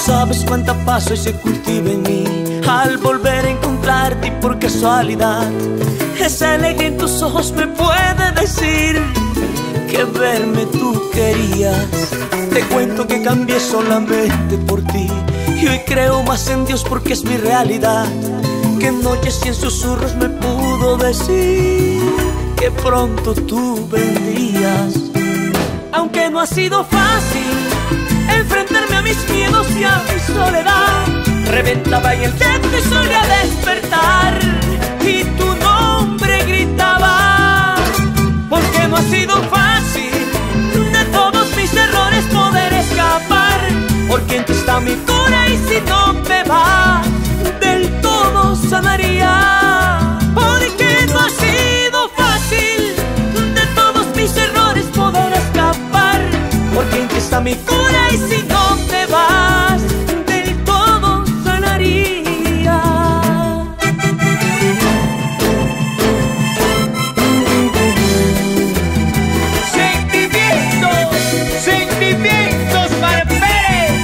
sabes cuánta paz hoy se cultiva en mí al volver a encontrarte y por casualidad esa alegría en tus ojos me puede decir que verme tú querías. Te cuento que cambié solamente por ti y hoy creo más en Dios porque es mi realidad, que en noches y en susurros me pudo decir que pronto tú vendrías. Aunque no ha sido fácil enfrentarme a mis miedos y a mi soledad, reventaba en el llanto y solía despertar y tu nombre gritaba. Porque no ha sido fácil de todos mis errores poder escapar, porque en ti está mi cura y si no te vas del todo sanaría. Porque no ha sido fácil de todos mis errores poder escapar, porque en ti está mi cura y si no te vas del todo sanaría. Sentimientos para Pérez.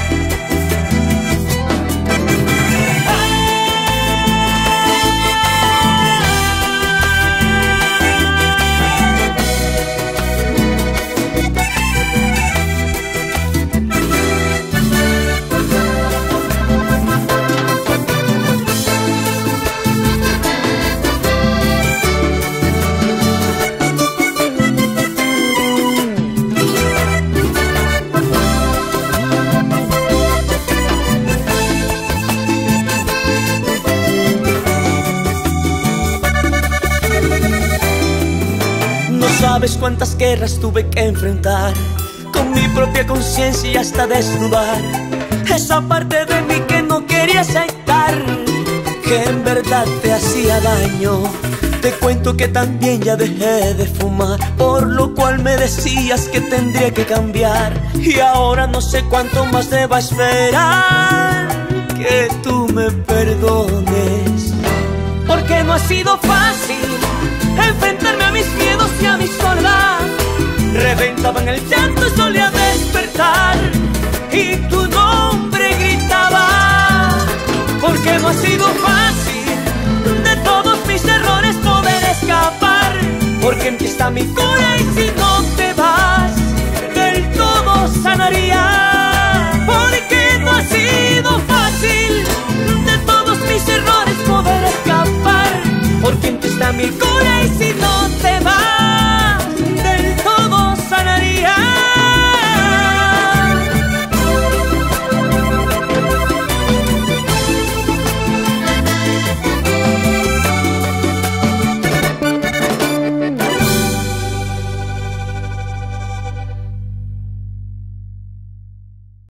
Sabes cuántas guerras tuve que enfrentar con mi propia conciencia y hasta desnudar esa parte de mí que no quería aceptar, que en verdad te hacía daño. Te cuento que también ya dejé de fumar, por lo cual me decías que tendría que cambiar, y ahora no sé cuánto más deba esperar que tú me perdones. Porque no ha sido fácil enfrentarme a mis miedos y a mi soledad, reventaba en el llanto y solía despertar y tu nombre gritaba. Porque no ha sido fácil de todos mis errores poder escapar, porque en ti está mi cura y si no te vas del todo sanaría. Porque no ha sido fácil de todos mis errores poder escapar, porque en ti está mi cura